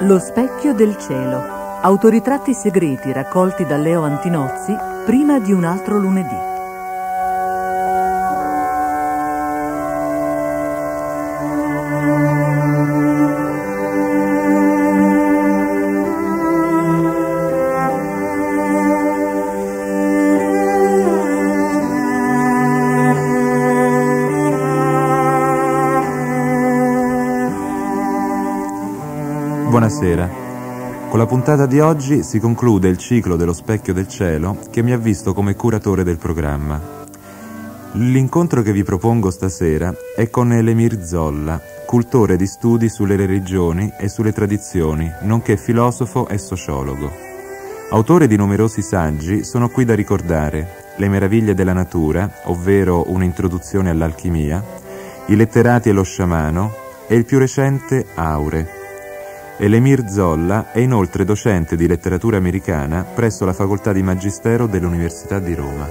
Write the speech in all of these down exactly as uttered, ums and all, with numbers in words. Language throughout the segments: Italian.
Lo specchio del cielo. Autoritratti segreti raccolti da Leo Antinozzi prima di un altro lunedì. Buonasera. Con la puntata di oggi si conclude il ciclo dello Specchio del Cielo che mi ha visto come curatore del programma. L'incontro che vi propongo stasera è con Elemir Zolla, cultore di studi sulle religioni e sulle tradizioni, nonché filosofo e sociologo. Autore di numerosi saggi, sono qui da ricordare Le meraviglie della natura, ovvero un'introduzione all'alchimia, I letterati e lo sciamano e il più recente Aure. Elemir Zolla è inoltre docente di letteratura americana presso la Facoltà di Magistero dell'Università di Roma.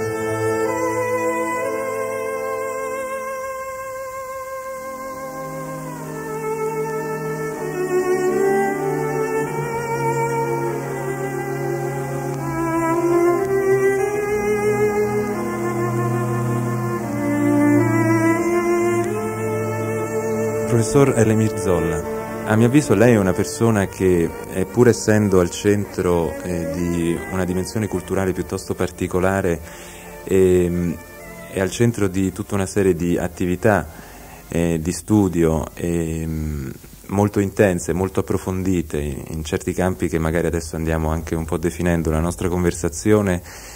Professor Elemir Zolla, a mio avviso lei è una persona che, eh, pur essendo al centro eh, di una dimensione culturale piuttosto particolare, eh, è al centro di tutta una serie di attività eh, di studio eh, molto intense, molto approfondite, in certi campi che magari adesso andiamo anche un po' definendo la nostra conversazione.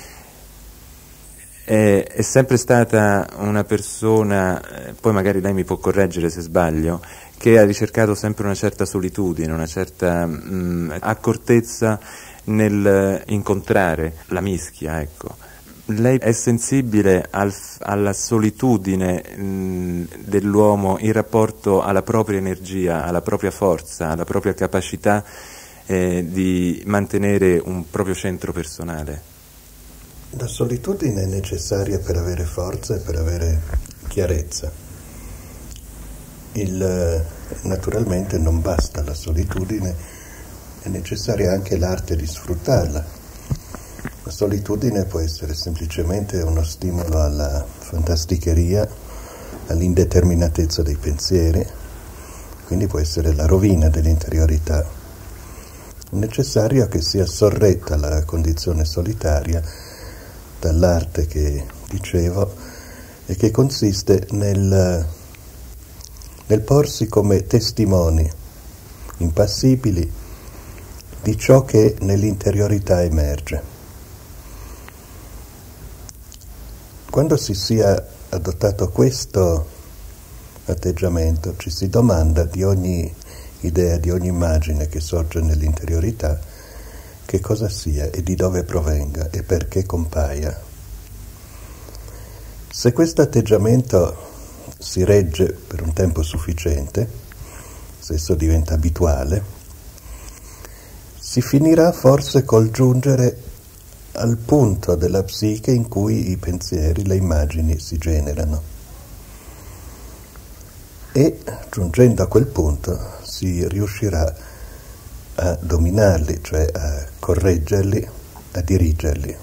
È, è sempre stata una persona, eh, poi magari lei mi può correggere se sbaglio, che ha ricercato sempre una certa solitudine, una certa mh, accortezza nel incontrare la mischia, ecco. Lei è sensibile al, alla solitudine mh, dell'uomo in rapporto alla propria energia, alla propria forza, alla propria capacità eh, di mantenere un proprio centro personale. La solitudine è necessaria per avere forza e per avere chiarezza. Il, naturalmente non basta la solitudine, è necessaria anche l'arte di sfruttarla. La solitudine può essere semplicemente uno stimolo alla fantasticheria, all'indeterminatezza dei pensieri, quindi può essere la rovina dell'interiorità. È necessario che sia sorretta la condizione solitaria dall'arte che dicevo e che consiste nel nel porsi come testimoni impassibili di ciò che nell'interiorità emerge. Quando si sia adottato questo atteggiamento, ci si domanda di ogni idea, di ogni immagine che sorge nell'interiorità, che cosa sia e di dove provenga e perché compaia. Se questo atteggiamento si regge per un tempo sufficiente, se esso diventa abituale, si finirà forse col giungere al punto della psiche in cui i pensieri, le immagini si generano. E giungendo a quel punto si riuscirà a dominarli, cioè a correggerli, a dirigerli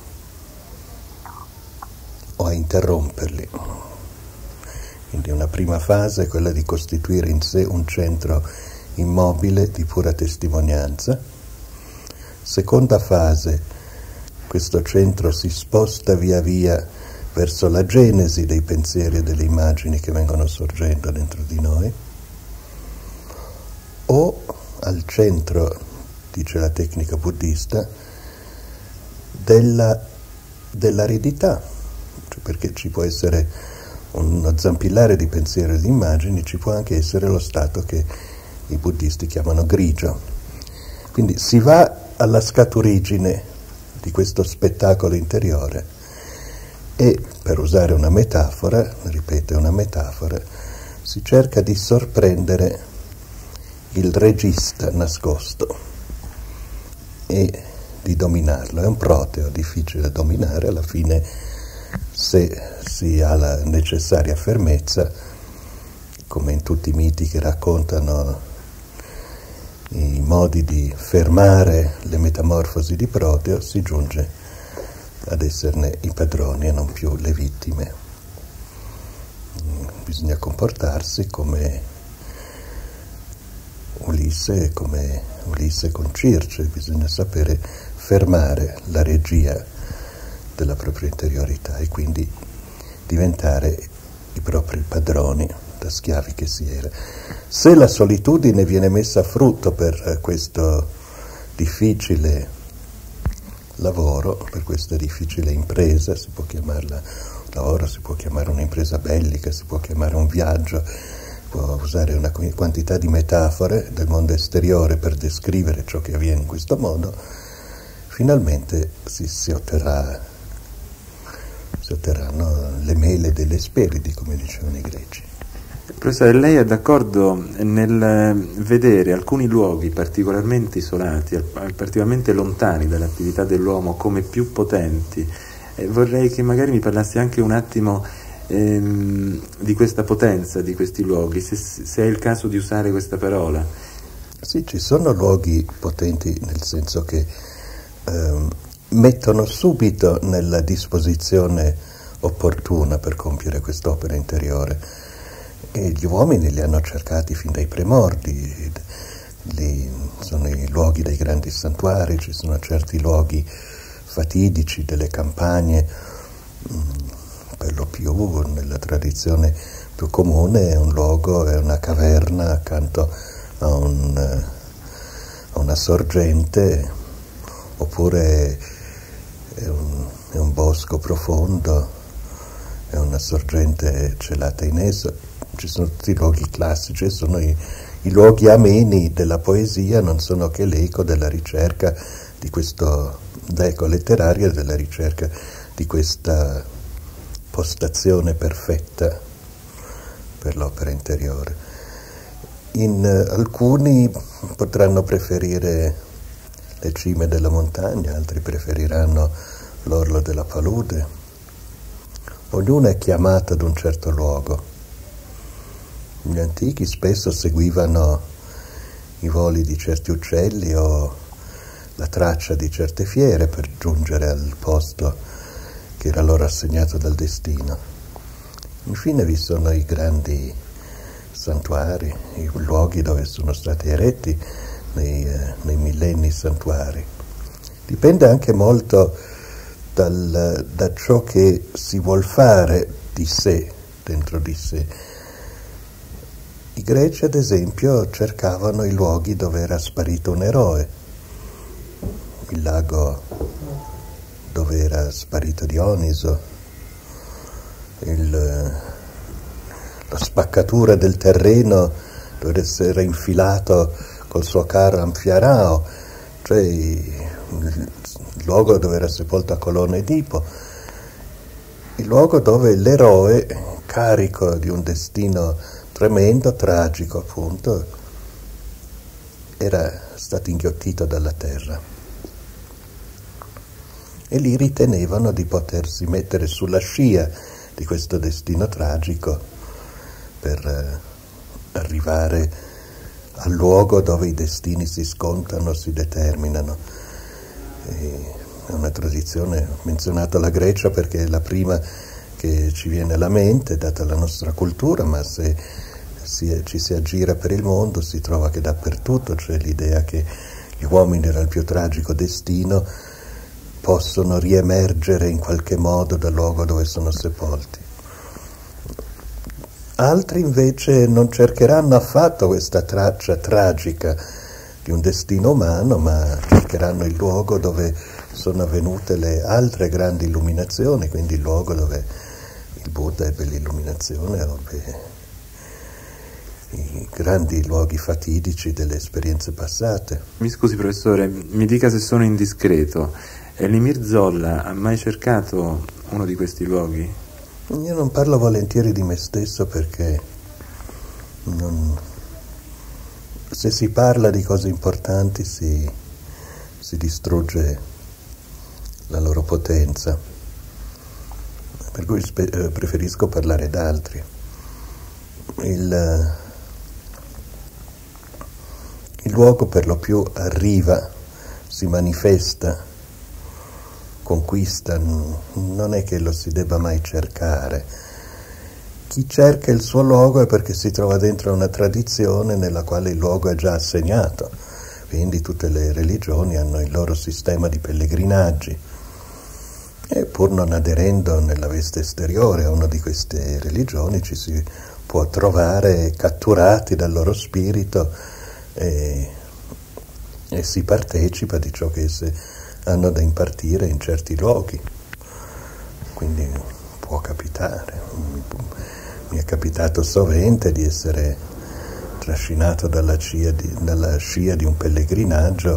o a interromperli. Quindi una prima fase è quella di costituire in sé un centro immobile di pura testimonianza. Seconda fase, questo centro si sposta via via verso la genesi dei pensieri e delle immagini che vengono sorgendo dentro di noi, o al centro, dice la tecnica buddista, della, dell'aridità, cioè perché ci può essere uno zampillare di pensieri e di immagini, ci può anche essere lo stato che i buddisti chiamano grigio. Quindi si va alla scaturigine di questo spettacolo interiore e, per usare una metafora, ripeto una metafora, si cerca di sorprendere il regista nascosto e di dominarlo. È un proteo difficile da dominare, alla fine se si ha la necessaria fermezza, come in tutti i miti che raccontano i modi di fermare le metamorfosi di Proteo, si giunge ad esserne i padroni e non più le vittime. Bisogna comportarsi come Ulisse, come Ulisse con Circe, bisogna sapere fermare la regia della propria interiorità e quindi diventare i propri padroni, da schiavi che si era. Se la solitudine viene messa a frutto per questo difficile lavoro, per questa difficile impresa, si può chiamarla lavoro, si può chiamare un'impresa bellica, si può chiamare un viaggio, può usare una quantità di metafore del mondo esteriore per descrivere ciò che avviene in questo modo, finalmente si, si otterrà si otterranno le mele delle Hesperidi, come dicevano i greci. Professore, lei è d'accordo nel vedere alcuni luoghi particolarmente isolati, particolarmente lontani dall'attività dell'uomo, come più potenti? E vorrei che magari mi parlassi anche un attimo ehm, di questa potenza di questi luoghi, se, se è il caso di usare questa parola. Sì, ci sono luoghi potenti nel senso che ehm, mettono subito nella disposizione opportuna per compiere quest'opera interiore. E gli uomini li hanno cercati fin dai primordi, lì sono i luoghi dei grandi santuari, ci sono certi luoghi fatidici delle campagne, per lo più nella tradizione più comune è un luogo, è una caverna accanto a, un, a una sorgente, oppure è un, è un bosco profondo, è una sorgente celata in esso. Ci sono tutti i luoghi classici, sono i, i luoghi ameni della poesia, non sono che l'eco della ricerca di questo, l'eco letteraria della ricerca di questa postazione perfetta per l'opera interiore. In uh, alcuni potranno preferire le cime della montagna, altri preferiranno l'orlo della palude. Ognuno è chiamato ad un certo luogo. Gli antichi spesso seguivano i voli di certi uccelli o la traccia di certe fiere per giungere al posto che era loro assegnato dal destino. Infine vi sono i grandi santuari, i luoghi dove sono stati eretti nei, eh, nei millenni santuari. Dipende anche molto dal, da ciò che si vuol fare di sé, dentro di sé. I greci, ad esempio, cercavano i luoghi dove era sparito un eroe, il lago dove era sparito Dioniso, il, la spaccatura del terreno dove si era infilato col suo carro Anfiarao, cioè il luogo dove era sepolto Colonna Edipo, il luogo dove l'eroe, carico di un destino tremendo, tragico appunto, era stato inghiottito dalla terra. E lì ritenevano di potersi mettere sulla scia di questo destino tragico per eh, arrivare al luogo dove i destini si scontano, si determinano. E è una tradizione, ho menzionato la Grecia perché è la prima che ci viene alla mente, data la nostra cultura, ma se si, ci si aggira per il mondo si trova che dappertutto c'è l'idea che gli uomini nel più tragico destino possono riemergere in qualche modo dal luogo dove sono sepolti. Altri invece non cercheranno affatto questa traccia tragica di un destino umano, ma cercheranno il luogo dove sono avvenute le altre grandi illuminazioni, quindi il luogo dove il Buddha ebbe l'illuminazione, ebbe i grandi luoghi fatidici delle esperienze passate. Mi scusi professore, mi dica se sono indiscreto, Elimir Zolla ha mai cercato uno di questi luoghi? Io non parlo volentieri di me stesso perché non... se si parla di cose importanti si, si distrugge la loro potenza, per cui spe- eh, preferisco parlare d'altri. Il, il luogo per lo più arriva, si manifesta, conquista, non è che lo si debba mai cercare. Chi cerca il suo luogo è perché si trova dentro una tradizione nella quale il luogo è già assegnato, quindi tutte le religioni hanno il loro sistema di pellegrinaggi e pur non aderendo nella veste esteriore a una di queste religioni ci si può trovare catturati dal loro spirito e, e si partecipa di ciò che esse hanno da impartire in certi luoghi. Quindi può capitare, mi è capitato sovente di essere trascinato dalla scia di, dalla scia di un pellegrinaggio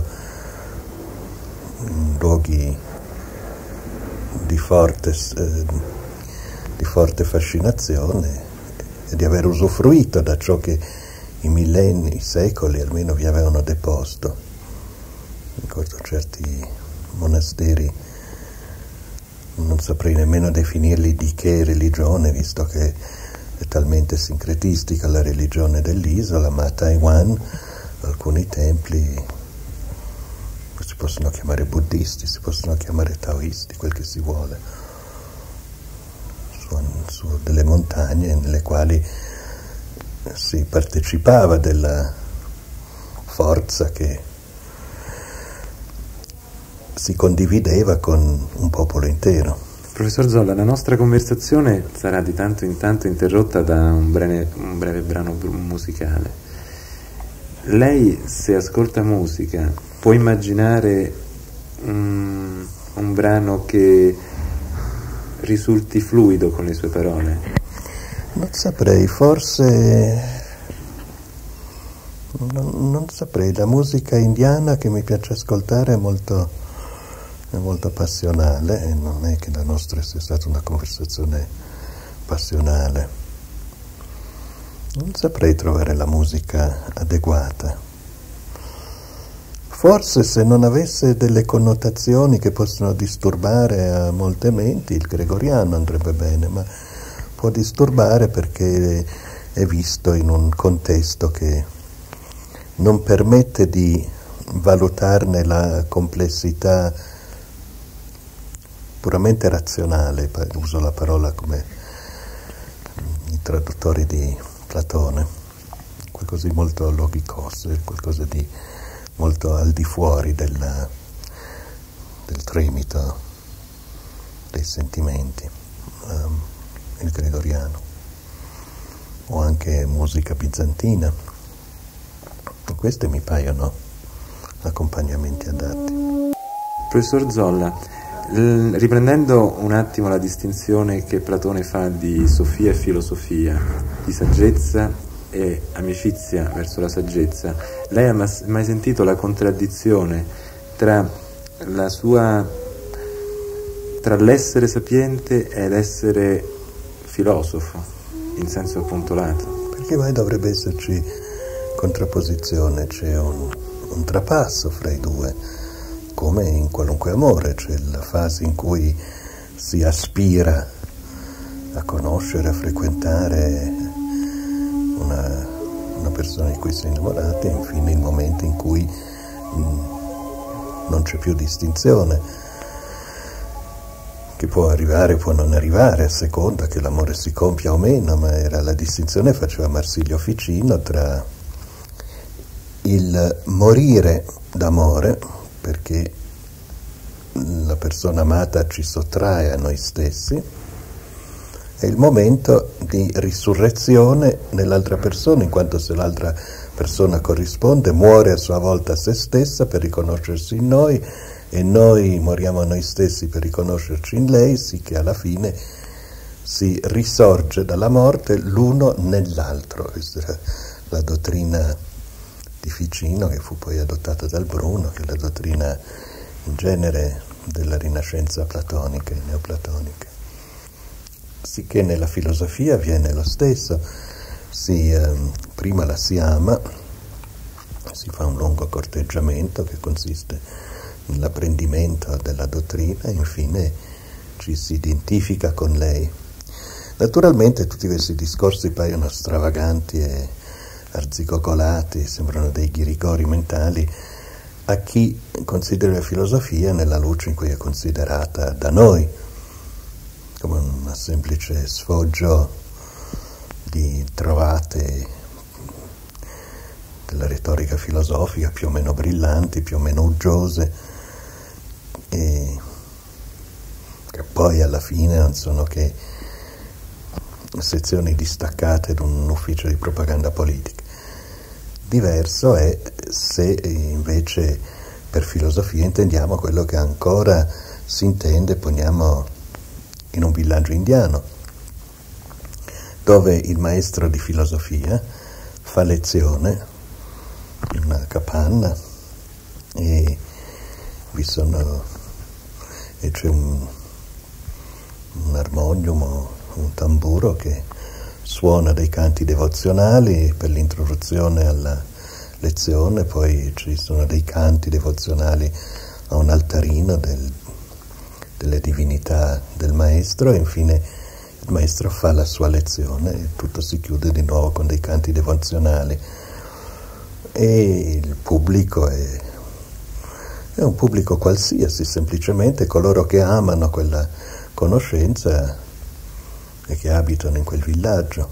in luoghi di forte, eh, di forte fascinazione e di aver usufruito da ciò che i millenni, i secoli almeno vi avevano deposto. Ricordo certi monasteri, non saprei nemmeno definirli di che religione, visto che è talmente sincretistica la religione dell'isola, ma a Taiwan alcuni templi si possono chiamare buddisti, si possono chiamare taoisti, quel che si vuole, su, su delle montagne nelle quali si partecipava della forza che si condivideva con un popolo intero. Professor Zolla, la nostra conversazione sarà di tanto in tanto interrotta da un breve, un breve brano musicale. Lei, se ascolta musica, può immaginare um, un brano che risulti fluido con le sue parole? Non saprei, forse non, non saprei. La musica indiana che mi piace ascoltare è molto, è molto passionale e non è che la nostra sia stata una conversazione passionale. Non saprei trovare la musica adeguata. Forse se non avesse delle connotazioni che possono disturbare a molte menti, il gregoriano andrebbe bene, ma può disturbare perché è visto in un contesto che non permette di valutarne la complessità puramente razionale, uso la parola come i traduttori di Platone, qualcosa di molto logikos, qualcosa di molto al di fuori della, del tremito dei sentimenti. Um, il gregoriano o anche musica bizantina, queste mi paiono accompagnamenti adatti. Professor Zolla, l- riprendendo un attimo la distinzione che Platone fa di sofia e filosofia, di saggezza e amicizia verso la saggezza, lei ha mai sentito la contraddizione tra la sua tra l'essere sapiente ed essere filosofo, in senso appunto lato? Perché mai dovrebbe esserci contrapposizione? C'è un, un trapasso fra i due, come in qualunque amore. C'è la fase in cui si aspira a conoscere, a frequentare una, una persona di cui si è innamorati, e infine il momento in cui mh, non c'è più distinzione, che può arrivare, può non arrivare, a seconda che l'amore si compia o meno, ma era la distinzione che faceva Marsilio Ficino tra il morire d'amore, perché la persona amata ci sottrae a noi stessi, e il momento di risurrezione nell'altra persona, in quanto se l'altra persona corrisponde, muore a sua volta a se stessa per riconoscersi in noi, e noi moriamo a noi stessi per riconoscerci in lei, sì che alla fine si risorge dalla morte l'uno nell'altro. Questa era la dottrina di Ficino, che fu poi adottata dal Bruno, che è la dottrina in genere della rinascenza platonica e neoplatonica. Sicché nella filosofia avviene lo stesso, si, eh, prima la si ama, si fa un lungo corteggiamento che consiste nell'apprendimento della dottrina e infine ci si identifica con lei. Naturalmente tutti questi discorsi paiono stravaganti e arzigogolati, sembrano dei ghirigori mentali a chi considera la filosofia nella luce in cui è considerata da noi, come un semplice sfoggio di trovate della retorica filosofica più o meno brillanti, più o meno uggiose, e che poi alla fine non sono che sezioni distaccate da un ufficio di propaganda politica. Diverso è se invece per filosofia intendiamo quello che ancora si intende, poniamo, in un villaggio indiano, dove il maestro di filosofia fa lezione in una capanna e vi sono e c'è un, un armonium o un tamburo che suona dei canti devozionali per l'introduzione alla lezione, poi ci sono dei canti devozionali a un altarino del, delle divinità del maestro, e infine il maestro fa la sua lezione e tutto si chiude di nuovo con dei canti devozionali. E il pubblico è, è un pubblico qualsiasi, semplicemente coloro che amano quella conoscenza e che abitano in quel villaggio.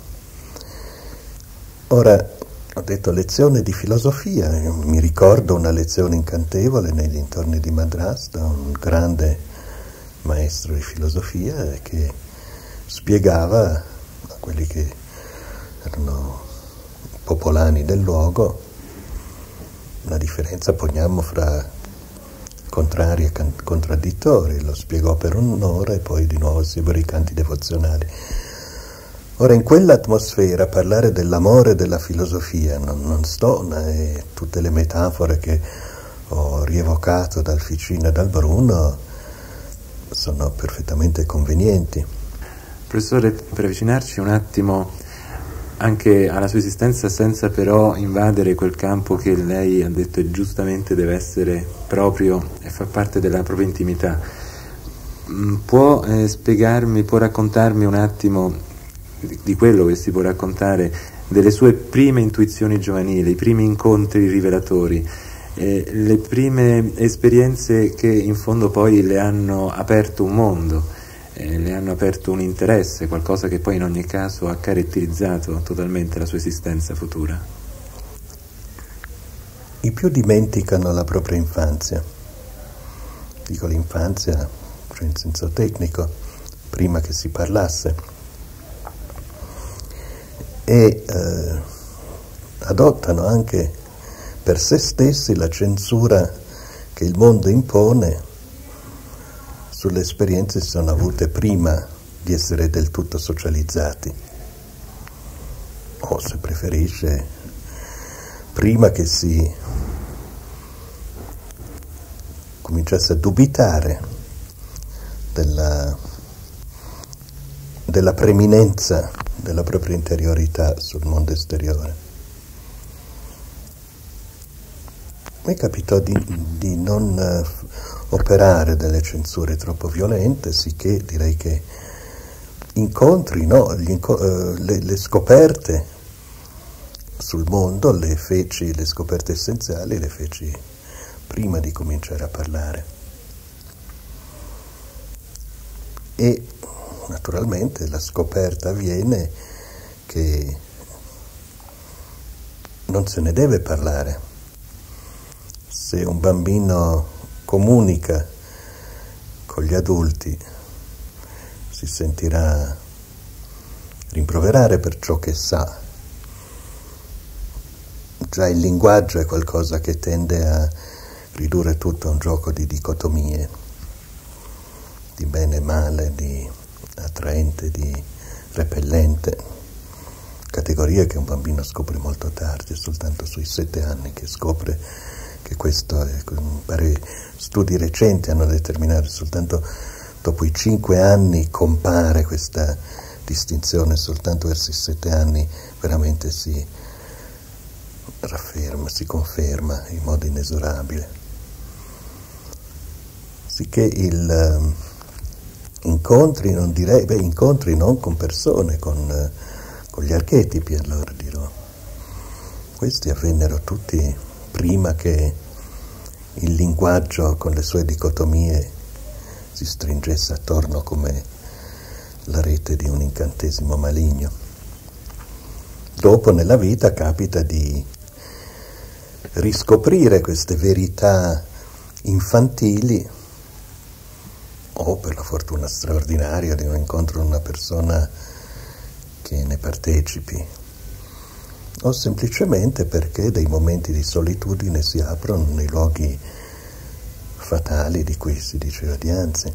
Ora, ho detto lezione di filosofia, mi ricordo una lezione incantevole nei dintorni di Madras da un grande maestro di filosofia che spiegava a quelli che erano popolani del luogo la differenza, poniamo, fra contrari e can- contraddittori. Lo spiegò per un'ora e poi di nuovo seguono i canti devozionali. Ora, in quell'atmosfera parlare dell'amore e della filosofia non, non stona, e tutte le metafore che ho rievocato dal Ficino e dal Bruno sono perfettamente convenienti. Professore, per avvicinarci un attimo anche alla sua esistenza, senza però invadere quel campo che lei ha detto e giustamente deve essere proprio e fa parte della propria intimità, può eh, spiegarmi, può raccontarmi un attimo di, di quello che si può raccontare delle sue prime intuizioni giovanili, i primi incontri rivelatori, eh, le prime esperienze che in fondo poi le hanno aperto un mondo, Eh, le hanno aperto un interesse, qualcosa che poi in ogni caso ha caratterizzato totalmente la sua esistenza futura? I più dimenticano la propria infanzia. Dico l'infanzia, cioè in senso tecnico, prima che si parlasse. E eh, adottano anche per se stessi la censura che il mondo impone sulle esperienze che si sono avute prima di essere del tutto socializzati, o se preferisce prima che si cominciasse a dubitare della, della preminenza della propria interiorità sul mondo esteriore. Mi capitò di, di non uh, operare delle censure troppo violente, sicché direi che incontri, no, gli inco- uh, le, le scoperte sul mondo le feci, le scoperte essenziali le feci prima di cominciare a parlare. E naturalmente la scoperta avviene che non se ne deve parlare. Se un bambino comunica con gli adulti si sentirà rimproverare per ciò che sa. Già il linguaggio è qualcosa che tende a ridurre tutto a un gioco di dicotomie, di bene e male, di attraente, di repellente, categorie che un bambino scopre molto tardi, è soltanto sui sette anni che scopre che questo è, pare studi recenti hanno determinato, soltanto dopo i cinque anni compare questa distinzione, soltanto verso i sette anni veramente si rafferma, si conferma in modo inesorabile. Sicché il um, incontri, non direi, beh, incontri non con persone, con, uh, con gli archetipi, allora dirò, questi avvennero tutti prima che il linguaggio con le sue dicotomie si stringesse attorno come la rete di un incantesimo maligno. Dopo nella vita capita di riscoprire queste verità infantili, o per la fortuna straordinaria di un incontro con una persona che ne partecipi, o semplicemente perché dei momenti di solitudine si aprono nei luoghi fatali di cui si diceva dianzi.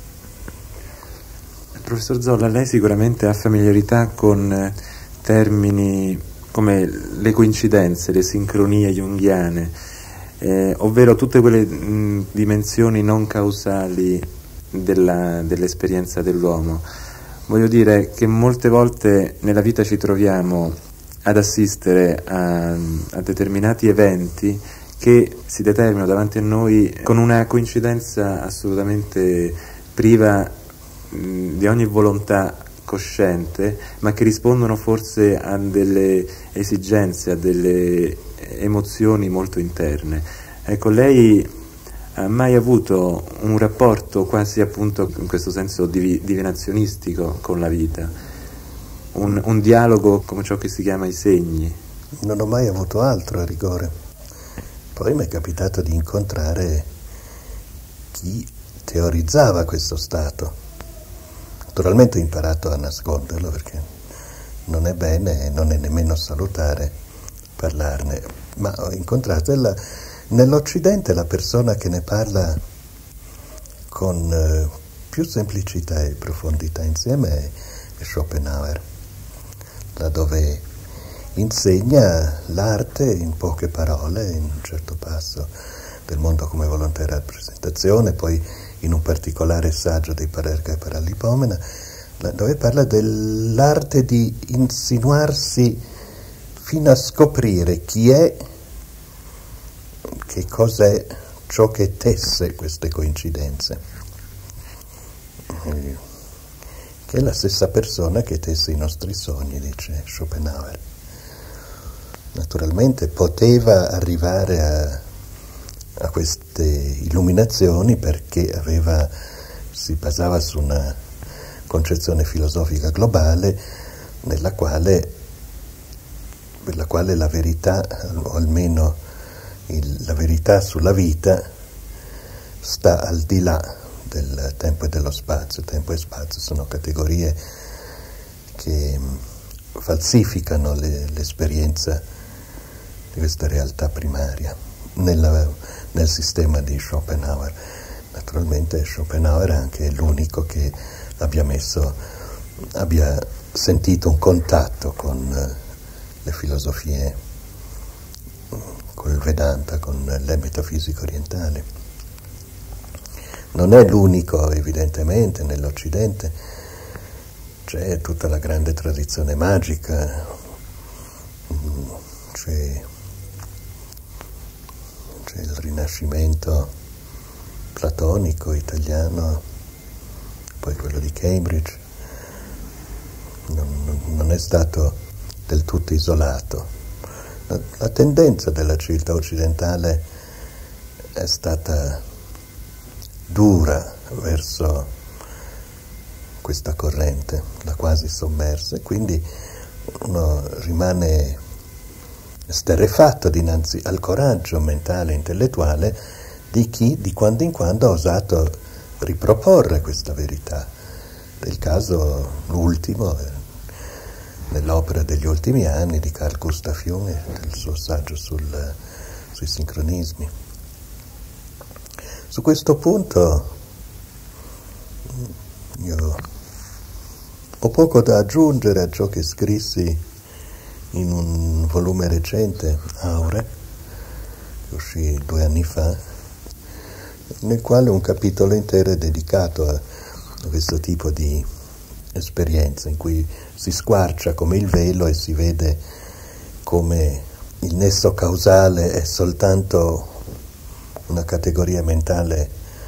Professor Zolla, lei sicuramente ha familiarità con termini come le coincidenze, le sincronie junghiane, eh, ovvero tutte quelle mh, dimensioni non causali della, dell'esperienza dell'uomo. Voglio dire che molte volte nella vita ci troviamo ad assistere a, a determinati eventi che si determinano davanti a noi con una coincidenza assolutamente priva mh, di ogni volontà cosciente, ma che rispondono forse a delle esigenze, a delle emozioni molto interne. Ecco, lei ha mai avuto un rapporto quasi appunto in questo senso div- divinazionistico con la vita? Un, un dialogo come ciò che si chiama i segni? Non ho mai avuto altro a rigore. Poi mi è capitato di incontrare chi teorizzava questo stato. Naturalmente ho imparato a nasconderlo perché non è bene e non è nemmeno salutare parlarne, ma ho incontrato la, nell'Occidente la persona che ne parla con eh, più semplicità e profondità insieme è, è Schopenhauer, laddove insegna l'arte in poche parole, in un certo passo del mondo come volontà e rappresentazione, poi in un particolare saggio dei Parerga e Paralipomena, dove parla dell'arte di insinuarsi fino a scoprire chi è, che cos'è ciò che tesse queste coincidenze, che è la stessa persona che tesse i nostri sogni, dice Schopenhauer. Naturalmente poteva arrivare a a queste illuminazioni perché aveva, si basava su una concezione filosofica globale nella quale, per la quale la verità, o almeno il, la verità sulla vita, sta al di là del tempo e dello spazio. Tempo e spazio sono categorie che falsificano le, l'esperienza di questa realtà primaria nella nel sistema di Schopenhauer. Naturalmente Schopenhauer è anche l'unico che abbia messo, abbia sentito un contatto con le filosofie, con il Vedanta, con le metafisiche orientali. Non è l'unico, evidentemente, nell'Occidente c'è tutta la grande tradizione magica, c'è C'è il Rinascimento platonico italiano, poi quello di Cambridge, non, non è stato del tutto isolato. La, la tendenza della civiltà occidentale è stata dura verso questa corrente, l'ha quasi sommersa, e quindi uno rimane sterrefatto dinanzi al coraggio mentale e intellettuale di chi di quando in quando ha osato riproporre questa verità. Il caso ultimo, nell'opera degli ultimi anni di Carl Gustav Jung, del suo saggio sul, sui sincronismi. Su questo punto io ho poco da aggiungere a ciò che scrissi in un volume recente, Aure, che uscì due anni fa, nel quale un capitolo intero è dedicato a, a questo tipo di esperienza, in cui si squarcia come il velo e si vede come il nesso causale è soltanto una categoria mentale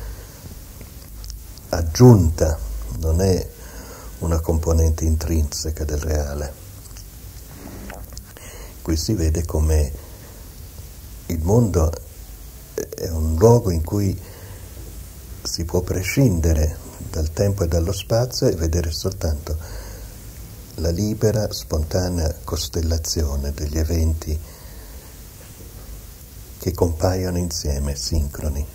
aggiunta, non è una componente intrinseca del reale. qui si vede come il mondo è un luogo in cui si può prescindere dal tempo e dallo spazio e vedere soltanto la libera, spontanea costellazione degli eventi che compaiono insieme, sincroni.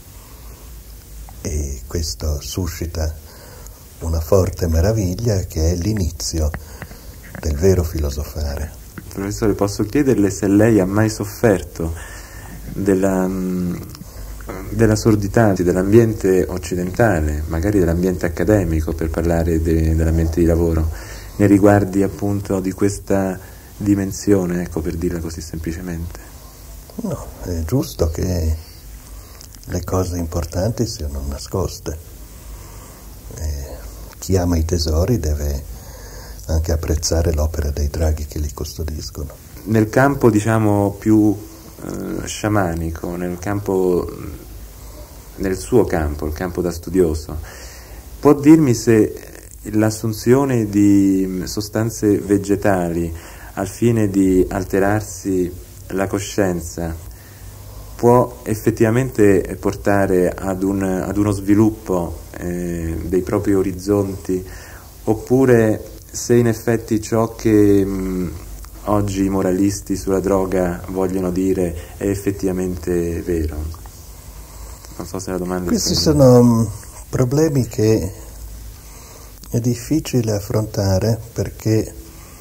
E questo suscita una forte meraviglia che è l'inizio del vero filosofare. Professore, posso chiederle se lei ha mai sofferto della, della sordità dell'ambiente occidentale, magari dell'ambiente accademico, per parlare de, dell'ambiente di lavoro, nei riguardi appunto di questa dimensione, ecco, per dirla così semplicemente? No, è giusto che le cose importanti siano nascoste. E chi ama i tesori deve anche apprezzare l'opera dei draghi che li custodiscono. Nel campo, diciamo, più eh, sciamanico, nel campo, nel suo campo, il campo da studioso, può dirmi se l'assunzione di sostanze vegetali al fine di alterarsi la coscienza può effettivamente portare ad, un, ad uno sviluppo eh, dei propri orizzonti, oppure se in effetti ciò che mh, oggi i moralisti sulla droga vogliono dire è effettivamente vero. Non so se la domanda... Questi sono problemi che è difficile affrontare perché,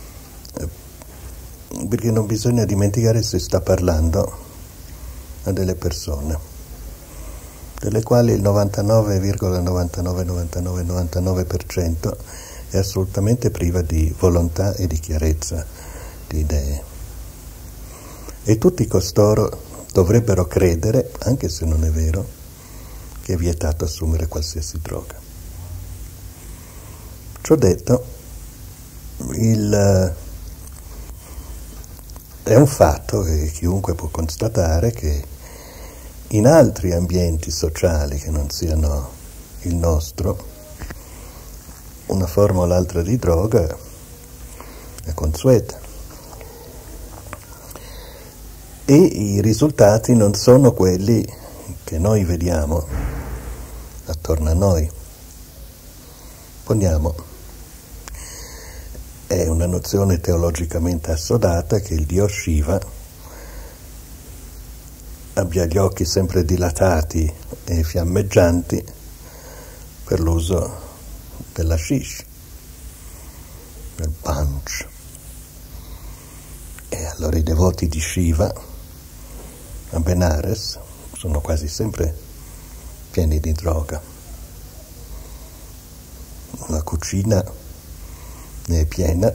perché non bisogna dimenticare che si sta parlando a delle persone, delle quali il novantanove virgola novantanove novantanove novantanove per cento è assolutamente priva di volontà e di chiarezza di idee. E tutti costoro dovrebbero credere, anche se non è vero, che è vietato assumere qualsiasi droga. Ciò detto, il, è un fatto che chiunque può constatare che in altri ambienti sociali che non siano il nostro, una forma o l'altra di droga è consueta. E i risultati non sono quelli che noi vediamo attorno a noi. Poniamo, è una nozione teologicamente assodata che il dio Shiva abbia gli occhi sempre dilatati e fiammeggianti per l'uso della shish, del punch. E allora i devoti di Shiva a Benares sono quasi sempre pieni di droga. La cucina ne è piena,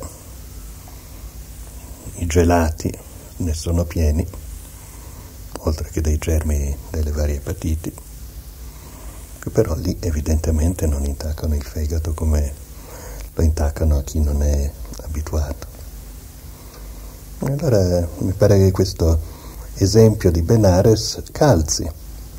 i gelati ne sono pieni, oltre che dei germi delle varie epatiti, che però lì evidentemente non intaccano il fegato come lo intaccano a chi non è abituato. E allora mi pare che questo esempio di Benares calzi.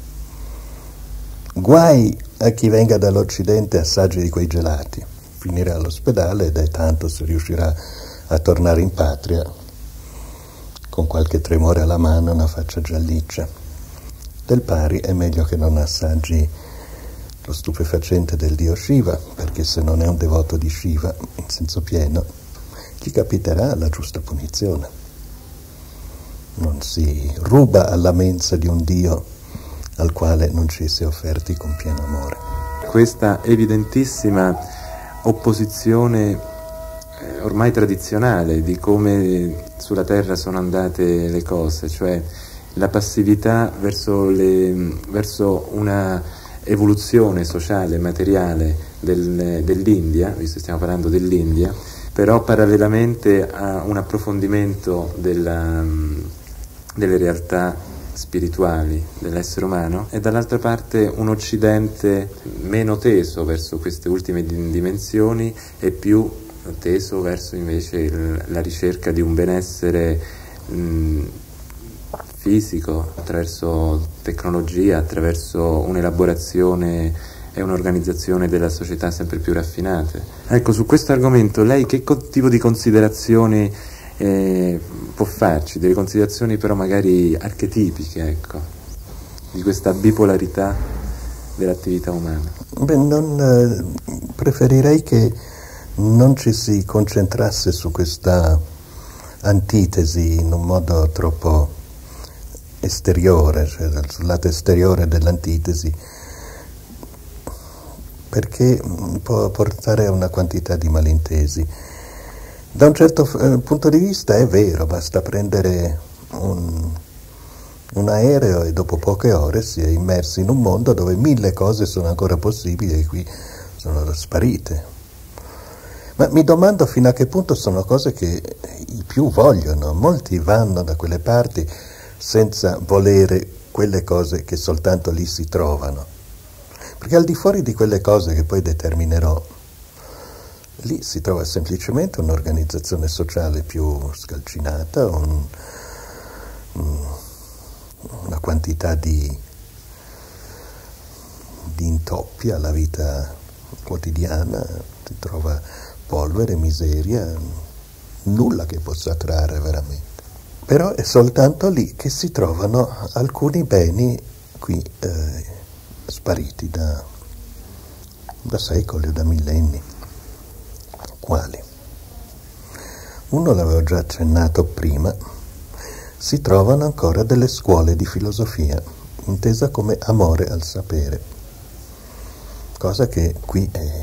Guai a chi venga dall'Occidente e assaggi di quei gelati, finirà all'ospedale ed è tanto se riuscirà a tornare in patria con qualche tremore alla mano e una faccia gialliccia. Del pari è meglio che non assaggi lo stupefacente del dio Shiva, perché se non è un devoto di Shiva in senso pieno gli capiterà la giusta punizione. Non si ruba alla mensa di un dio al quale non ci si è offerti con pieno amore. Questa evidentissima opposizione eh, ormai tradizionale di come sulla Terra sono andate le cose, cioè la passività verso, le, verso una evoluzione sociale, materiale del, dell'India, visto che stiamo parlando dell'India, però parallelamente a un approfondimento della, delle realtà spirituali dell'essere umano, e dall'altra parte un Occidente meno teso verso queste ultime dimensioni e più teso verso invece il, la ricerca di un benessere mh, fisico attraverso tecnologia, attraverso un'elaborazione e un'organizzazione della società sempre più raffinate. Ecco, su questo argomento lei che tipo di considerazioni eh, può farci delle considerazioni però magari archetipiche, ecco, di questa bipolarità dell'attività umana? Beh, non, eh, preferirei che non ci si concentrasse su questa antitesi in un modo troppo esteriore, cioè sul lato esteriore dell'antitesi, perché può portare a una quantità di malintesi. Da un certo eh, punto di vista è vero, basta prendere un, un aereo e dopo poche ore si è immersi in un mondo dove mille cose sono ancora possibili e qui sono sparite. Ma mi domando fino a che punto sono cose che i più vogliono. Molti vanno da quelle parti senza volere quelle cose che soltanto lì si trovano. Perché al di fuori di quelle cose che poi determinerò, lì si trova semplicemente un'organizzazione sociale più scalcinata, un, un, una quantità di, di intoppi alla vita quotidiana, si trova polvere, miseria, nulla che possa attrarre veramente. Però è soltanto lì che si trovano alcuni beni qui eh, spariti da, da secoli o da millenni. Quali? Uno l'avevo già accennato prima, si trovano ancora delle scuole di filosofia, intesa come amore al sapere, cosa che qui è,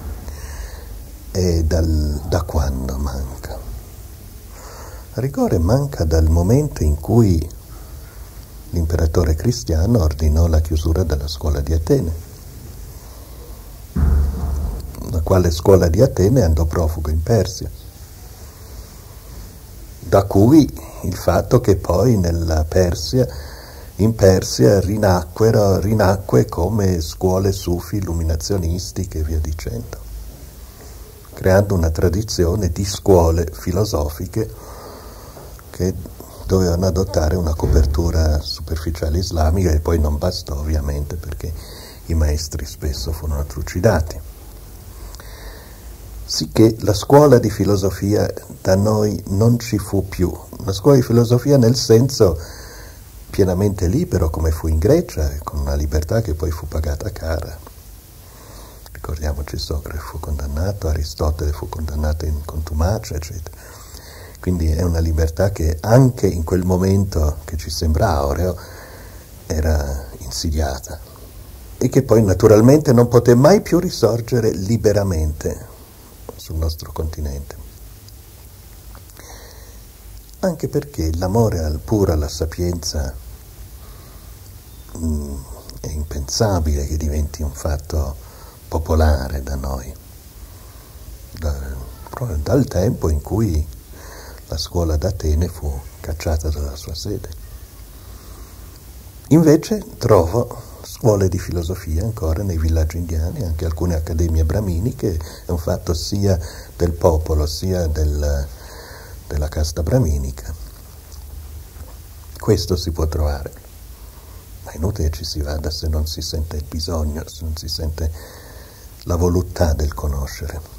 è dal, da quando manca. A rigore manca dal momento in cui l'imperatore cristiano ordinò la chiusura della scuola di Atene, la quale scuola di Atene andò profugo in Persia, da cui il fatto che poi nella Persia, in Persia rinacquero, rinacque come scuole sufi illuminazionistiche e via dicendo, creando una tradizione di scuole filosofiche che dovevano adottare una copertura superficiale islamica, e poi non bastò ovviamente perché i maestri spesso furono trucidati. Sicché la scuola di filosofia da noi non ci fu più. La scuola di filosofia nel senso pienamente libero, come fu in Grecia, con una libertà che poi fu pagata cara. Ricordiamoci, Socrate fu condannato, Aristotele fu condannato in contumacia, eccetera. Quindi è una libertà che anche in quel momento che ci sembra aureo era insidiata e che poi naturalmente non poté mai più risorgere liberamente sul nostro continente. Anche perché l'amore al puro, alla sapienza, mh, è impensabile che diventi un fatto popolare da noi, da, dal tempo in cui la scuola d'Atene fu cacciata dalla sua sede. Invece trovo scuole di filosofia ancora nei villaggi indiani, anche alcune accademie braminiche, è un fatto sia del popolo sia del, della casta braminica. Questo si può trovare, ma è inutile che ci si vada se non si sente il bisogno, se non si sente la voluttà del conoscere.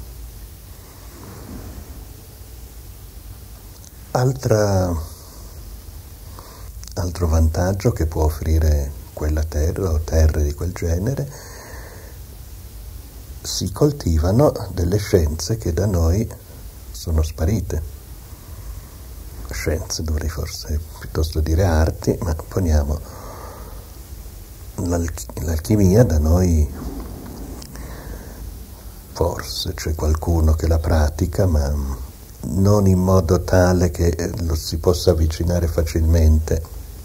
Altra, altro vantaggio che può offrire quella terra o terre di quel genere, si coltivano delle scienze che da noi sono sparite. Scienze, dovrei forse piuttosto dire arti, ma poniamo l'alch- l'alchimia da noi forse c'è qualcuno che la pratica, ma non in modo tale che lo si possa avvicinare facilmente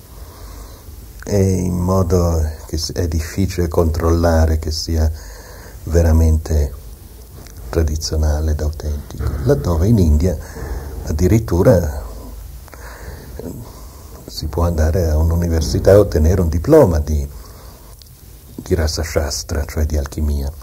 e in modo che è difficile controllare che sia veramente tradizionale ed autentico, laddove in India addirittura si può andare a un'università e ottenere un diploma di, di Rasa Shastra, cioè di alchimia.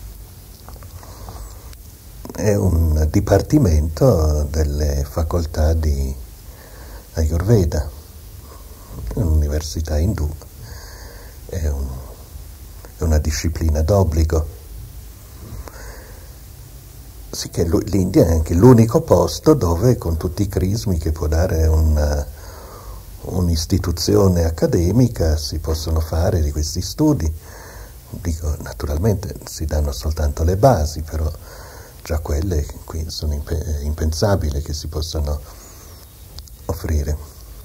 È un dipartimento delle facoltà di Ayurveda, un'università indù, è, un, è una disciplina d'obbligo. sì che l'India è anche l'unico posto dove, con tutti i crismi che può dare una, un'istituzione accademica, si possono fare di questi studi. Dico, naturalmente si danno soltanto le basi, però già quelle qui sono imp- impensabili che si possano offrire.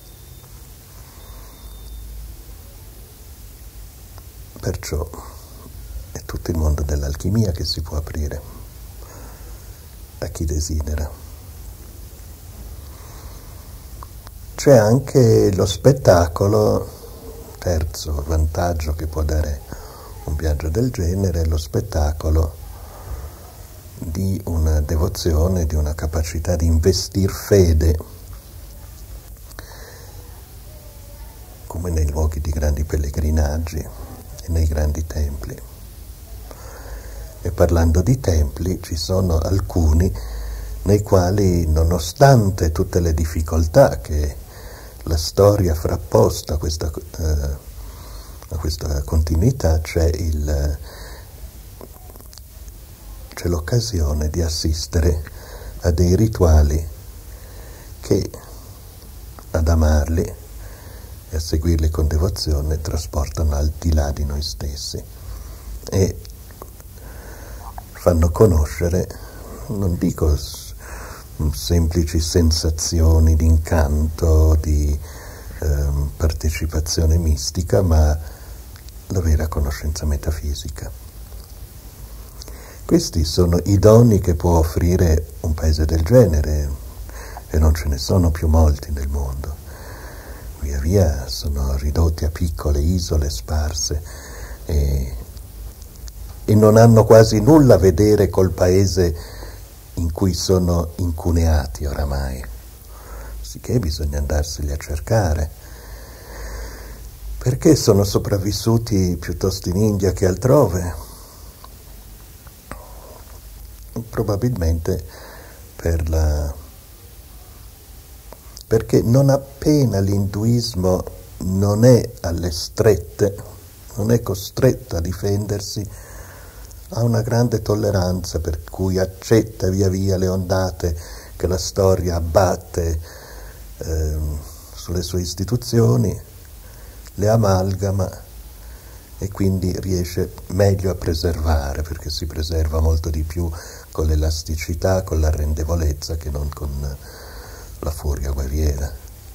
Perciò è tutto il mondo dell'alchimia che si può aprire a chi desidera. C'è anche lo spettacolo, terzo vantaggio che può dare un viaggio del genere, lo spettacolo di una devozione, di una capacità di investir fede, come nei luoghi di grandi pellegrinaggi e nei grandi templi. E parlando di templi, ci sono alcuni nei quali, nonostante tutte le difficoltà che la storia ha frapposto a questa eh, a questa continuità, c'è, il, c'è l'occasione di assistere a dei rituali che, ad amarli e a seguirli con devozione, trasportano al di là di noi stessi e fanno conoscere, non dico semplici sensazioni di incanto, di eh, partecipazione mistica, ma la vera conoscenza metafisica. Questi sono i doni che può offrire un paese del genere, e non ce ne sono più molti nel mondo. Via via sono ridotti a piccole isole sparse e, e non hanno quasi nulla a vedere col paese in cui sono incuneati oramai, sicché bisogna andarseli a cercare. Perché sono sopravvissuti piuttosto in India che altrove? Probabilmente per la... perché non appena l'induismo non è alle strette, non è costretto a difendersi, ha una grande tolleranza, per cui accetta via via le ondate che la storia abbatte eh, sulle sue istituzioni, le amalgama e quindi riesce meglio a preservare, perché si preserva molto di più con l'elasticità, con l'arrendevolezza, che non con la furia guerriera.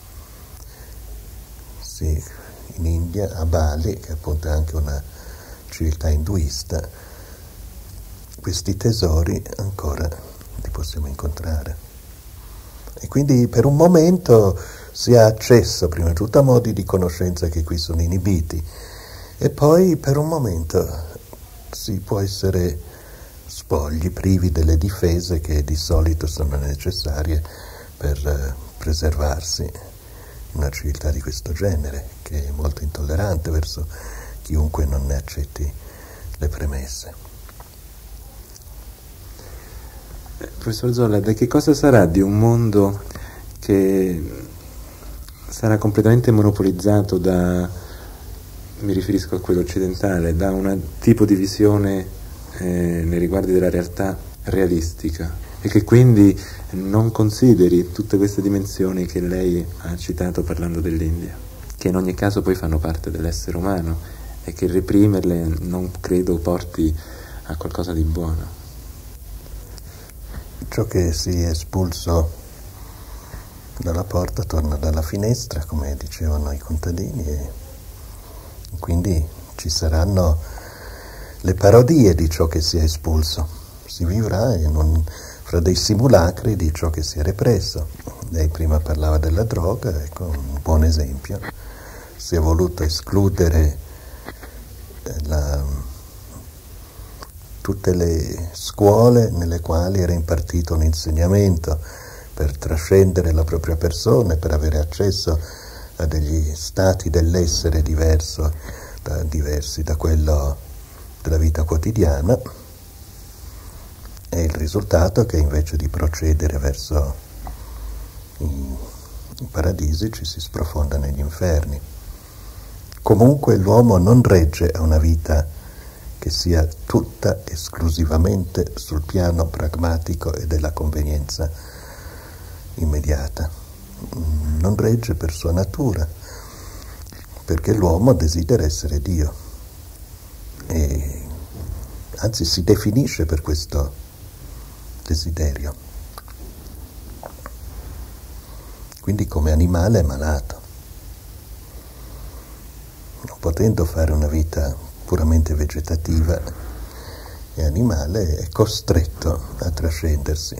Sì, in India, a Bali, che appunto è anche una civiltà induista, questi tesori ancora li possiamo incontrare. E quindi per un momento si ha accesso prima di tutto a modi di conoscenza che qui sono inibiti, e poi per un momento si può essere spogli, privi delle difese che di solito sono necessarie per preservarsi in una civiltà di questo genere, che è molto intollerante verso chiunque non ne accetti le premesse. Eh, professor Zolla, da che cosa sarà di un mondo che sarà completamente monopolizzato da, mi riferisco a quello occidentale, da un tipo di visione eh, nei riguardi della realtà realistica, e che quindi non consideri tutte queste dimensioni che lei ha citato parlando dell'India, che in ogni caso poi fanno parte dell'essere umano e che reprimerle non credo porti a qualcosa di buono. Ciò che si è espulso dalla porta torna dalla finestra, come dicevano i contadini, e quindi ci saranno le parodie di ciò che si è espulso. Si vivrà in un, fra dei simulacri di ciò che si è represso. Lei prima parlava della droga, ecco un buon esempio. Si è voluto escludere la, tutte le scuole nelle quali era impartito un insegnamento per trascendere la propria persona e per avere accesso a degli stati dell'essere diverso, da, diversi da quello della vita quotidiana, e il risultato è che invece di procedere verso i, i paradisi ci si sprofonda negli inferni. Comunque l'uomo non regge a una vita che sia tutta esclusivamente sul piano pragmatico e della convenienza immediata. Non regge per sua natura, perché l'uomo desidera essere Dio, e anzi si definisce per questo desiderio. Quindi come animale è malato, non potendo fare una vita puramente vegetativa e animale, è costretto a trascendersi,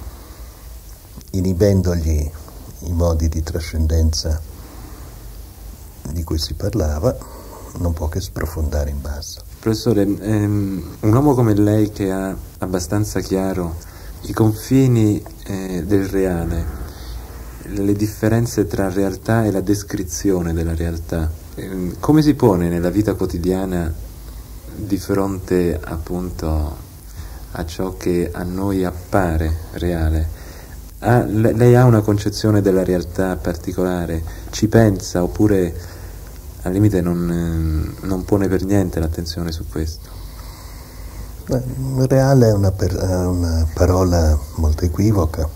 inibendogli i modi di trascendenza di cui si parlava, non può che sprofondare in basso. Professore, ehm, un uomo come lei che ha abbastanza chiaro i confini eh, del reale, le differenze tra realtà e la descrizione della realtà, ehm, come si pone nella vita quotidiana di fronte appunto a ciò che a noi appare reale? Ha, lei ha una concezione della realtà particolare? Ci pensa oppure al limite non, non pone per niente l'attenzione su questo? Beh, reale è una, per, una parola molto equivoca,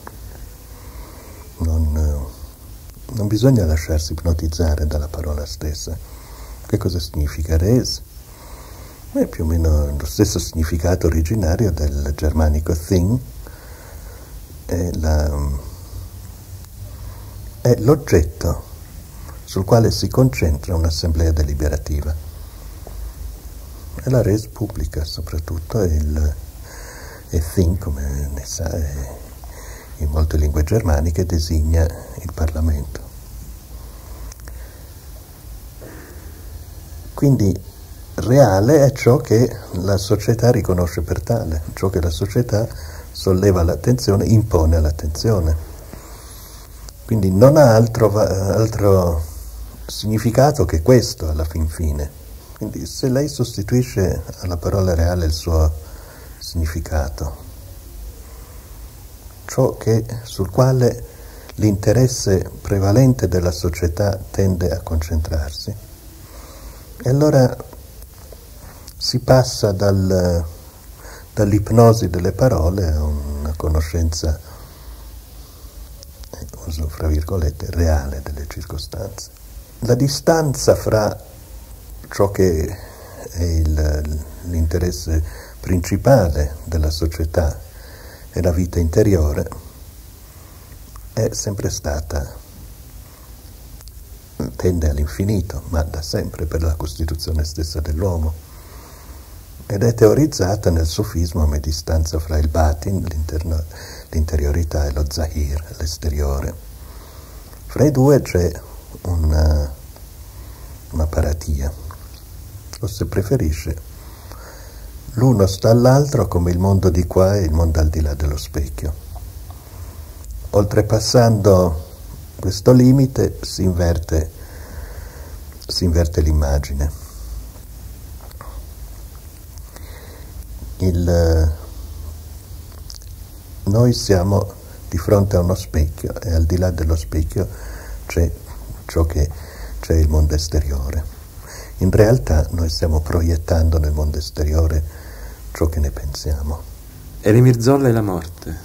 non, non bisogna lasciarsi ipnotizzare dalla parola stessa. Che cosa significa res? È più o meno lo stesso significato originario del germanico thing, è, la, è l'oggetto sul quale si concentra un'assemblea deliberativa. E la res pubblica soprattutto, e, il, e thing, come ne sa, è, in molte lingue germaniche designa il Parlamento. Quindi reale è ciò che la società riconosce per tale, ciò che la società solleva l'attenzione, impone l'attenzione. Quindi non ha altro, altro significato che questo alla fin fine. Quindi se lei sostituisce alla parola reale il suo significato, ciò che, sul quale l'interesse prevalente della società tende a concentrarsi, e allora si passa dal, dall'ipnosi delle parole a una conoscenza, uso fra virgolette, reale delle circostanze. La distanza fra ciò che è il, l'interesse principale della società e la vita interiore è sempre stata, tende all'infinito, ma da sempre per la costituzione stessa dell'uomo, ed è teorizzata nel sufismo come distanza fra il batin, l'interiorità, e lo zahir, l'esteriore. Fra i due c'è una, una paratia, o se preferisce, l'uno sta all'altro come il mondo di qua e il mondo al di là dello specchio. Oltrepassando questo limite si inverte, si inverte l'immagine. Il, noi siamo di fronte a uno specchio e al di là dello specchio c'è ciò che c'è il mondo esteriore. In realtà noi stiamo proiettando nel mondo esteriore ciò che ne pensiamo. Eri Mirzolla e la morte.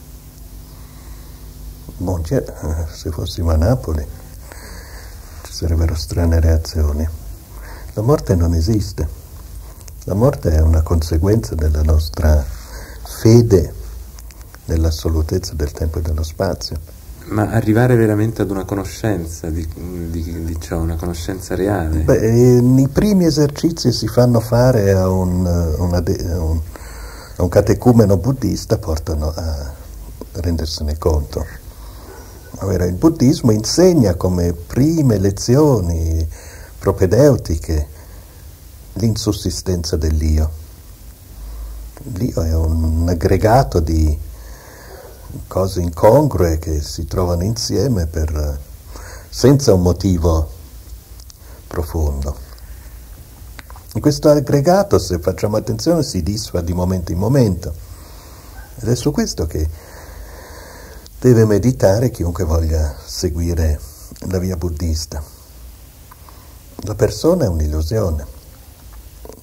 Bon, se fossimo a Napoli ci sarebbero strane reazioni. La morte non esiste. La morte è una conseguenza della nostra fede nell'assolutezza del tempo e dello spazio. Ma arrivare veramente ad una conoscenza di, di, di ciò, una conoscenza reale? Beh, i primi esercizi si fanno fare a un, una de, a un, a un catecumeno buddista, portano a rendersene conto. Allora, il buddismo insegna come prime lezioni propedeutiche l'insussistenza dell'io. L'io è un aggregato di cose incongrue che si trovano insieme per, senza un motivo profondo. In questo aggregato, se facciamo attenzione, si disfa di momento in momento, ed è su questo che deve meditare chiunque voglia seguire la via buddista. La persona è un'illusione.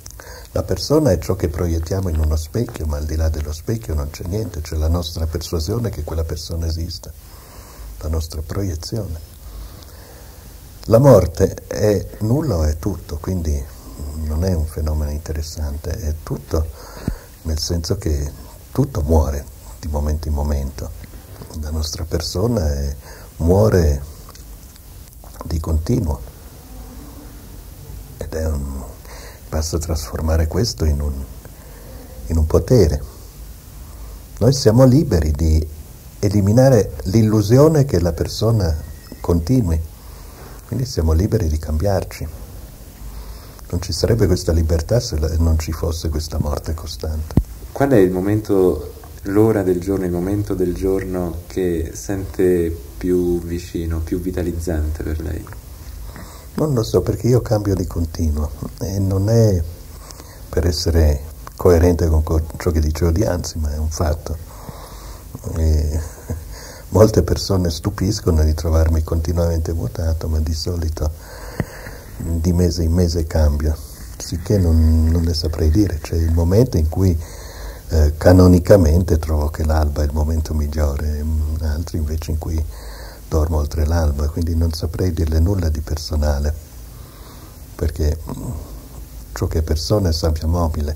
La persona è ciò che proiettiamo in uno specchio, ma al di là dello specchio non c'è niente, c'è la nostra persuasione che quella persona esista, la nostra proiezione. La morte è nulla o è tutto, quindi non è un fenomeno interessante, è tutto, nel senso che tutto muore di momento in momento. La nostra persona è, muore di continuo ed è un, basta trasformare questo in un, in un potere. Noi siamo liberi di eliminare l'illusione che la persona continui, quindi siamo liberi di cambiarci. Non ci sarebbe questa libertà se non ci fosse questa morte costante. Qual è il momento, l'ora del giorno, il momento del giorno che sente più vicino, più vitalizzante per lei? Non lo so, perché io cambio di continuo e non è per essere coerente con ciò che dicevo di anzi, ma è un fatto. E molte persone stupiscono di trovarmi continuamente mutato, ma di solito di mese in mese cambio, sicché non, non le saprei dire. C'è il momento in cui eh, canonicamente trovo che l'alba è il momento migliore, altri invece in cui dormo oltre l'alba, quindi non saprei dirle nulla di personale, perché ciò che è persona è sabbia mobile.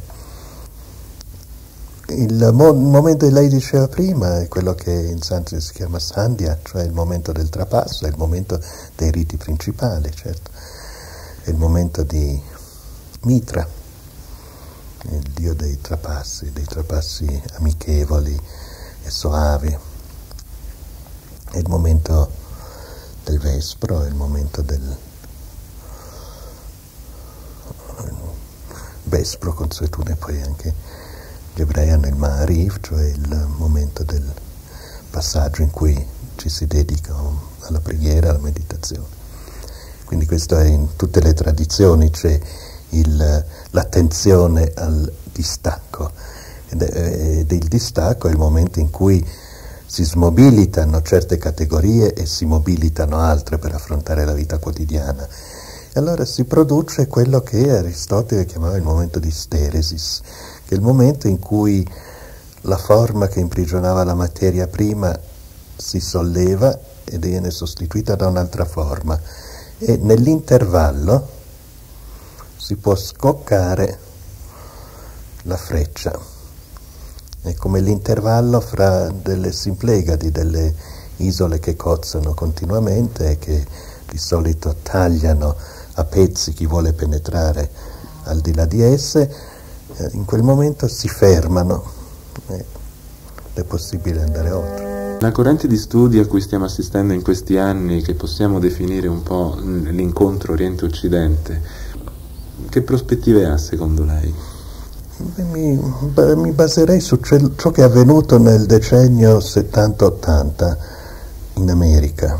Il, mo- il momento che lei diceva prima è quello che in sanscrito si chiama sandhya, cioè il momento del trapasso, è il momento dei riti principali, certo, è il momento di Mitra, il dio dei trapassi, dei trapassi amichevoli e soavi. È il momento del vespro, è il momento del vespro consuetudine, poi anche gli ebrei hanno il Ma'ariv, cioè il momento del passaggio in cui ci si dedica alla preghiera, alla meditazione. Quindi questo è in tutte le tradizioni, c'è il, l'attenzione al distacco, ed, è, ed il distacco è il momento in cui si smobilitano certe categorie e si mobilitano altre per affrontare la vita quotidiana. E allora si produce quello che Aristotele chiamava il momento di steresis, che è il momento in cui la forma che imprigionava la materia prima si solleva e viene sostituita da un'altra forma. E nell'intervallo si può scoccare la freccia. È come l'intervallo fra delle Symplegadi, delle isole che cozzano continuamente e che di solito tagliano a pezzi chi vuole penetrare al di là di esse. In quel momento si fermano e è possibile andare oltre. La corrente di studi a cui stiamo assistendo in questi anni, che possiamo definire un po' l'incontro Oriente-Occidente, che prospettive ha secondo lei? Mi, mi baserei su ciò che è avvenuto nel decennio settanta ottanta in America.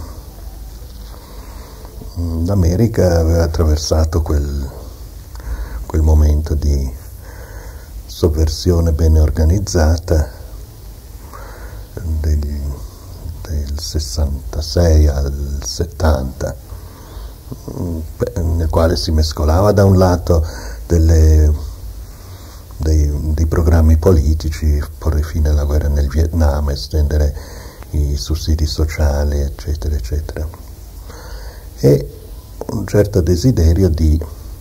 L'America aveva attraversato quel, quel momento di sovversione bene organizzata degli, del sessantasei al settanta, nel quale si mescolava da un lato delle Dei, dei programmi politici, porre fine alla guerra nel Vietnam, estendere i sussidi sociali, eccetera, eccetera, e un certo desiderio di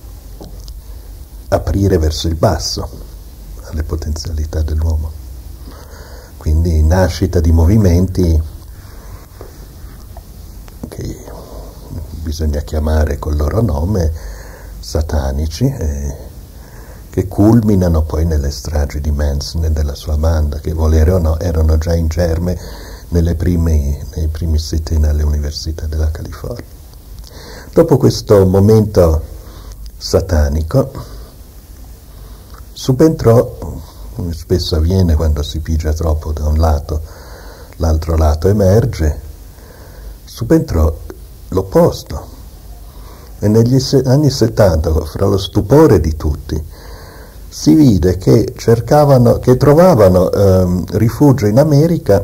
aprire verso il basso alle potenzialità dell'uomo. Quindi nascita di movimenti che bisogna chiamare col loro nome satanici, eh, che culminano poi nelle stragi di Manson e della sua banda, che volere o no erano già in germe nelle prime, nei primi sit-in alle università della California. Dopo questo momento satanico subentrò, come spesso avviene quando si pigia troppo da un lato, l'altro lato emerge, subentrò l'opposto. E negli anni settanta, fra lo stupore di tutti, si vide che cercavano, che trovavano ehm, rifugio in America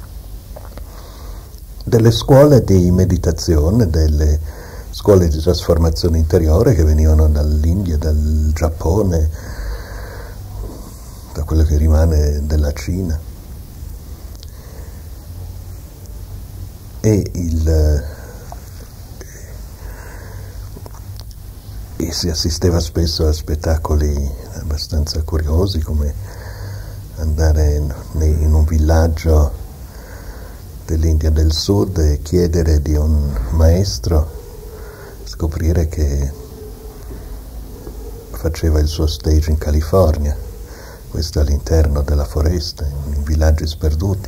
delle scuole di meditazione, delle scuole di trasformazione interiore che venivano dall'India, dal Giappone, da quello che rimane della Cina. E, il, e si assisteva spesso a spettacoli abbastanza curiosi, come andare in, in un villaggio dell'India del Sud e chiedere di un maestro, scoprire che faceva il suo stage in California, questo all'interno della foresta, in villaggi sperduti.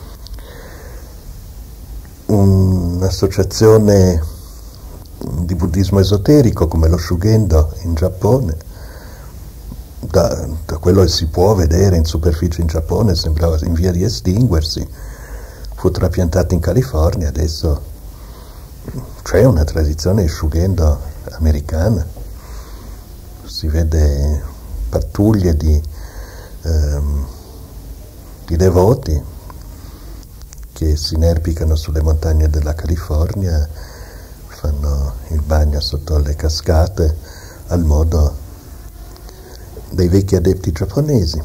Un'associazione di buddismo esoterico come lo Shugendo in Giappone, da, da quello che si può vedere in superficie in Giappone, sembrava in via di estinguersi, fu trapiantato in California. Adesso c'è una tradizione di Shugendo americana, si vede pattuglie di, ehm, di devoti che si inerpicano sulle montagne della California, fanno il bagno sotto le cascate al modo dei vecchi adepti giapponesi.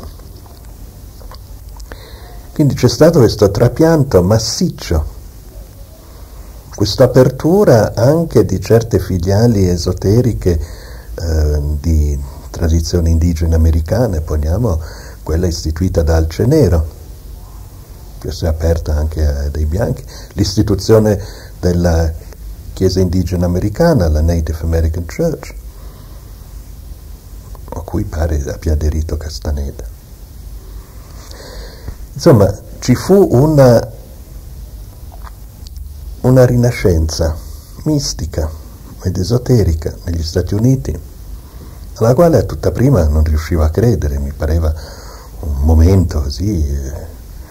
Quindi c'è stato questo trapianto massiccio, questa apertura anche di certe filiali esoteriche eh, di tradizioni indigene americane. Poniamo quella istituita da Alce Nero, che si è aperta anche a dei bianchi, l'istituzione della Chiesa indigena americana, la Native American Church, a cui pare abbia aderito Castaneda. Insomma, ci fu una, una rinascenza mistica ed esoterica negli Stati Uniti, alla quale a tutta prima non riuscivo a credere, mi pareva un momento così, eh,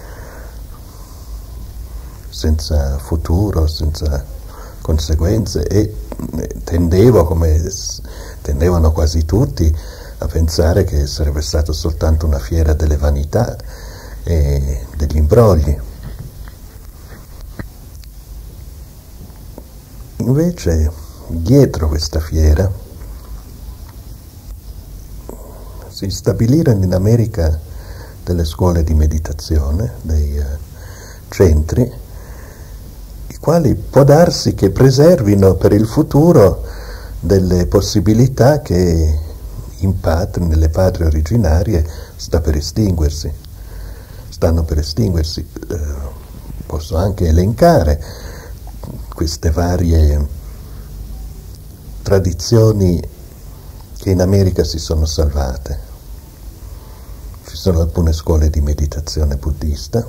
senza futuro, senza conseguenze, e tendevo, come tendevano quasi tutti, a pensare che sarebbe stato soltanto una fiera delle vanità e degli imbrogli. Invece, dietro questa fiera si stabilirono in America delle scuole di meditazione, dei uh, centri, i quali può darsi che preservino per il futuro delle possibilità che in patria, nelle patrie originarie, sta per estinguersi, stanno per estinguersi. Eh, posso anche elencare queste varie tradizioni che in America si sono salvate. Ci sono alcune scuole di meditazione buddista,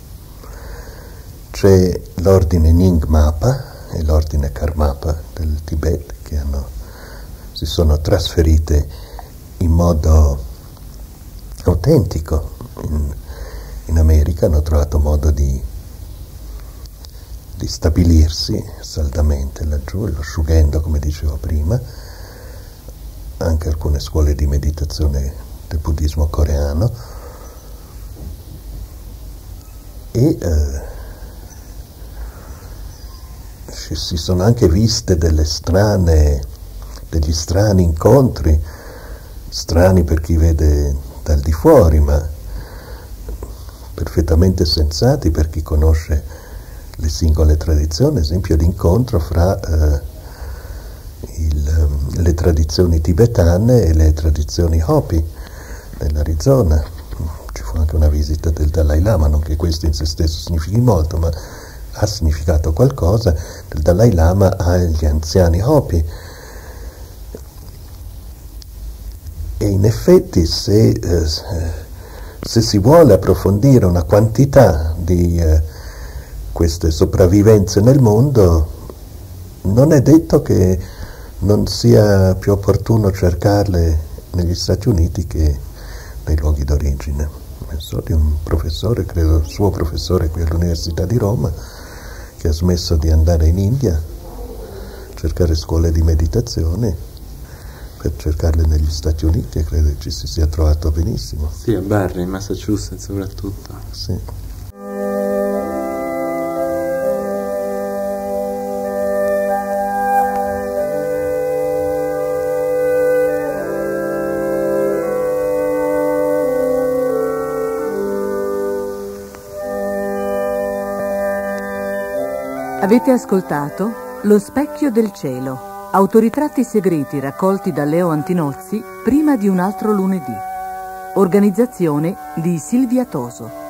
c'è l'ordine Nyingmapa e l'ordine Karmapa del Tibet, che hanno, si sono trasferite in modo autentico in, in America, hanno trovato modo di, di stabilirsi saldamente laggiù, lo Shugendo, come dicevo prima, anche alcune scuole di meditazione del buddismo coreano, e eh, si sono anche viste delle strane, degli strani incontri, strani per chi vede dal di fuori, ma perfettamente sensati per chi conosce le singole tradizioni. Ad esempio l'incontro fra eh, il, le tradizioni tibetane e le tradizioni Hopi nell'Arizona. Ci fu anche una visita del Dalai Lama, non che questo in se stesso significhi molto, ma ha significato qualcosa, del Dalai Lama agli anziani Hopi. E in effetti se, eh, se si vuole approfondire una quantità di eh, queste sopravvivenze nel mondo, non è detto che non sia più opportuno cercarle negli Stati Uniti che nei luoghi d'origine. So di un professore, credo il suo professore qui all'Università di Roma, che ha smesso di andare in India a cercare scuole di meditazione per cercarle negli Stati Uniti, e credo che ci si sia trovato benissimo. Sì, a Barry, in Massachusetts soprattutto. Sì. Avete ascoltato Lo specchio del cielo, autoritratti segreti raccolti da Leo Antinozzi prima di un altro lunedì. Organizzazione di Silvia Toso.